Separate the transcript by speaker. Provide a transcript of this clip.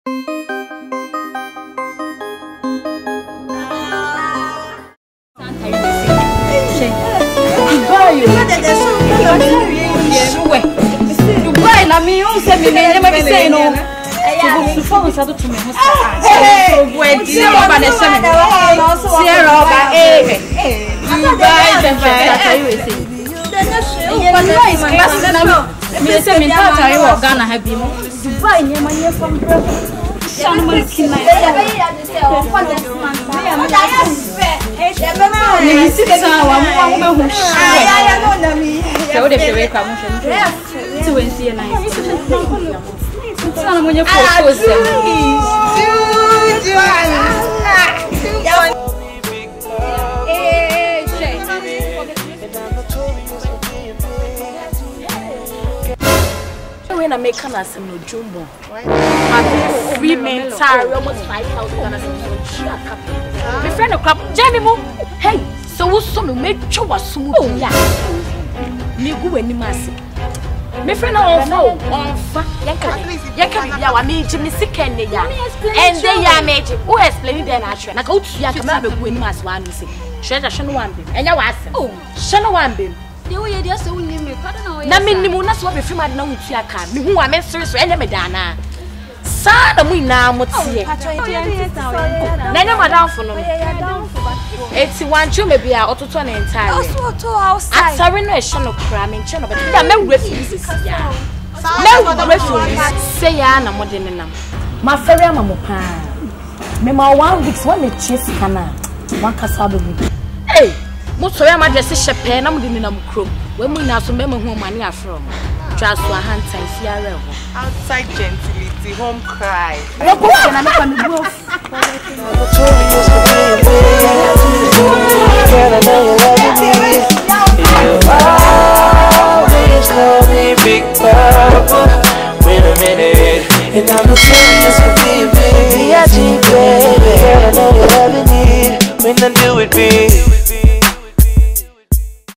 Speaker 1: Dubai, la mia non se mi viene mai sei no. Tu fai stato tu mi roba ne se mi. Si roba Dubai mi se mi tata io Ghana ha bimo. Dubai ne ma ne from Shan man kina. Ni sita wa mu hu. Eu deixei ver com a moça. Tu ensina na isso. Sana mwenye fotos. When I make us no jumbo. We men tire almost 5,000 dollars. My friend of club, Jenny Mo. Hey, so what's some make show us smooth? Me go any mass. My friend on fa. Yanka ya wa me Jimmy Sikene ya. And they ya magic. Who explain then actually? Na go to ya come be go any mass one say. Share shano one be. Enya wa asem. Oh, shano one be. The way you say we me na me nimu na so be free mad na wutu aka me hu wa me sere so enya me dana sa na mu ina motie na enya madam fo no eti wanchu me bia ototo na entire atare no e hye no kra me nche no be da me wura fi sisi ya me wura fi se ya na mode ne nam ma fere ama mo pa me ma 1 week so me chase kana wakasa be bi eh mo so ya ma dress shepe na mo de ni na mo krom we mu na so me mo hu mani afro twa so ahantan fiare ho outside gentility home cry na me pa me go and I'm not serious for being baby, I baby. Girl, I know you love me when I do it big.